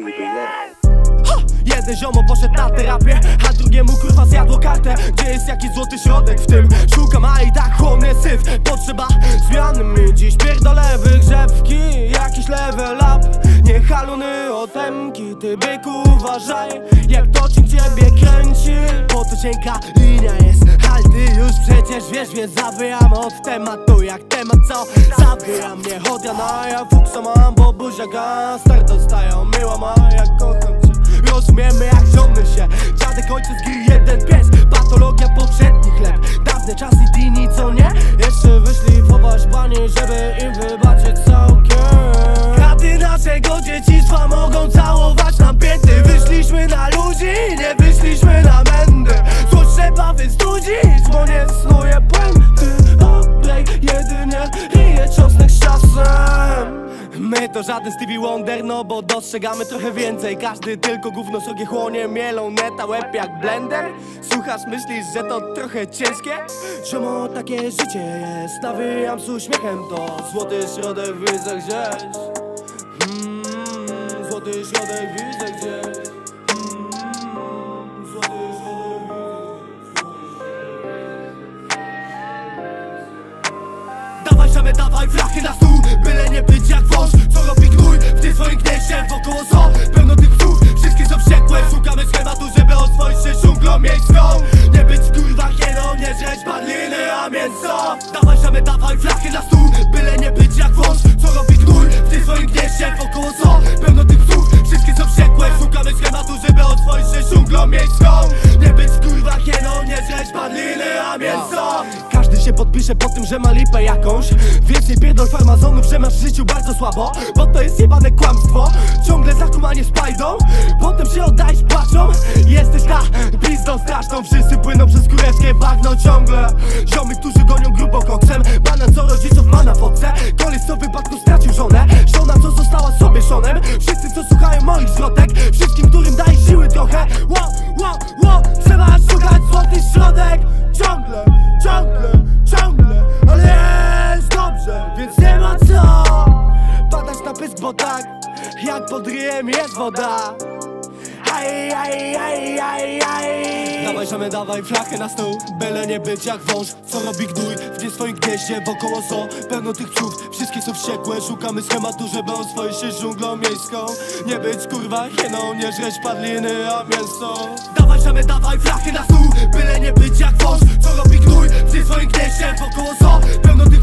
Jeden ziomo poszedł na terapię, a drugiemu kurwa zjadło kartę. Gdzie jest jakiś złoty środek w tym? Szukam, a i tak chłonę syf. Potrzeba zmiany mi dziś, pierdolę wygrzewki, jakiś level up. Nie haluny o temki, ty byku uważaj, jak tocznik ciebie kręci. Po to cienka linia jest, ale ty już przecież wiesz, więc zawyjam od tematu. Jak temat co? Zawyja mnie od rana, ja fuksa mam, bo buziaka start dostają, miła ma, jak kocham cię. Rozumiemy jak żony się, dziadek ojciec gry, jeden pies. Patologia poprzedni chleb, dawne czasy dini, co nie? Jeszcze wyszlifować bani, żeby im wybaczyć całkiem. Kraty naszego dzieciństwa mogą całować nam pięty. Wyszliśmy na ludzi, nie wyszliśmy na mędy. Złość trzeba wystudzić, bo nie snuje puenty. Olej jedynie ryje czosnek z czasem. My to żaden Stevie Wonder, no bo dostrzegamy trochę więcej. Każdy tylko gówno sobie chłonie, mielą neta łeb jak blender. Słuchasz, myślisz, że to trochę ciężkie? Ziomo, takie życie jest, nawijam z uśmiechem to. Złoty środek widzę gdzieś. Złoty środek widzę gdzieś. Złoty środek widzę. Dawaj żamy, dawaj flachy na stół, byle nie być jak wąż. Co robi gnój w tym swoim gnieździe? Wokoło są pełno tych psów, wszystkie są wściekłe. Szukamy schematu, żeby oswoić się dżunglą miejską. Nie być kurwa hieną, nie żreć padliny, a mięso. Dawaj żamy, dawaj flachy na stół, byle nie być jak wąż. Co robi gnój w tym swoim gnieździe? Wokoło są pełno tych psów, wszystkie są wściekłe. Szukamy schematu, żeby oswoić się dżunglą miejską. Nie być kurwa hieną, nie żreć padliny, a mięso. Każdy się podpisze po tym, że ma lipę jakąś. Więcej pierdol farmazonów, że masz w życiu bardzo słabo, bo to jest jebane kłamstwo. Ciągle zakumanie z pajdą, potem się oddajesz płaczą. Jesteś ta pizdą straszną, wszyscy płyną przez kurewskie bagno ciągle. Ziomy, którzy gonią grubo koksem, banan co rodziców ma na fotce. Koleś co w wypadku stracił żonę, żona co została sobie szonem. Wszyscy co słuchają moich zwrotek, wszystkim którym daj siły trochę. Trzeba szukać złoty środek. Ciągle, ciągle, ciągle, ale jest dobrze, więc nie ma co padać na pysk, bo tak jak pod ryjem jest woda. Aj, aj, aj, aj, aj. Dawaj żamy, dawaj flachę na stół, byle nie być jak wąż. Co robi gnój w nie swoim gnieździe? Wokoło są pełno tych psów, wszystkie są wściekłe. Szukamy schematu, żeby oswoić się dżunglą miejską. Nie być kurwa hieną, nie żreć padliny, a mięso. Dawaj żamy, dawaj flachy na stół, byle nie być jak wąż. Co robi gnój w nie swoim gnieździe? Wokoło są pełno tych